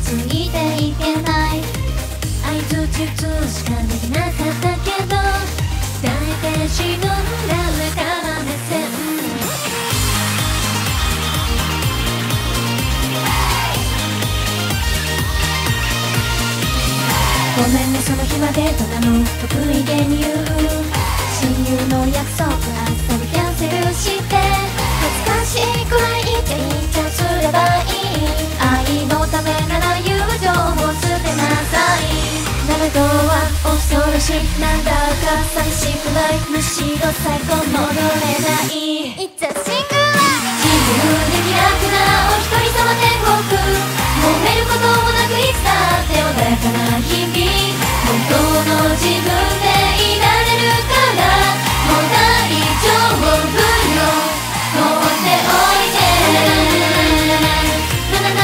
ついていけない相づち打つしかできなかったけど抱いて死ぬんだ上から目線ごめんねその日までとかの得意げに言う親友の約束あっさりキャンセルして恥ずかしいくらいイチャイチャすればいい愛のためなら友情を捨てなさい誰とは恐ろしいなんだか寂しくないむしろ最高戻れない It's a single life 自由で気楽なお一人様天国揉めることもなくいつだって穏やかな日々本当の自分でいられるからもう大丈夫よ放っておいてなななななななななななななな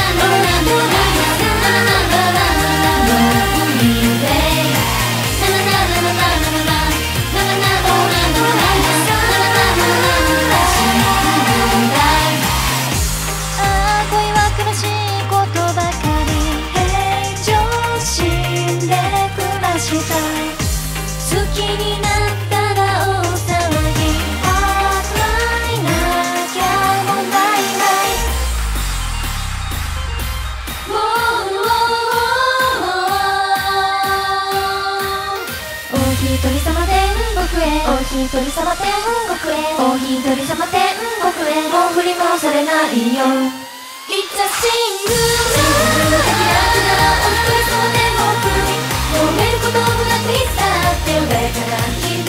ああ恋は苦しいことばかり平常心で暮らしたい好きになったら大騒ぎハートラインなきゃ問題ないお一人様天国へお一人様天国へお一人様天国へもう振り回されないよ It's a single life 気楽なお一人様天国に揉めることもなくいつだって穏やかな日々